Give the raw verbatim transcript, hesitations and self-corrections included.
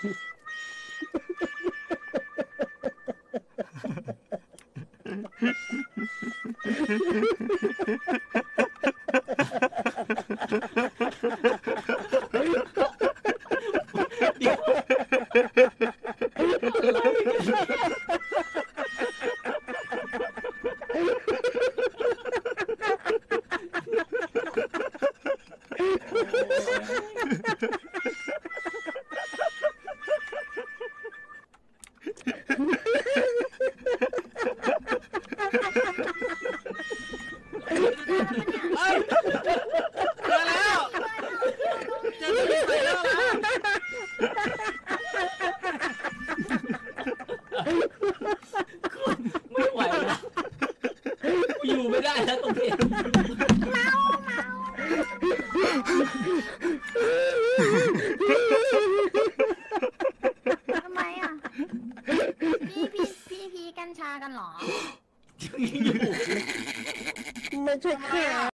ไม่ไหวแล้วอยู่ไม่ได้แล้วตรงนี้เมาเมาทำไมอ่ะพี่พี่พี่พี่กัญชากันหรอไม่ใช่แค่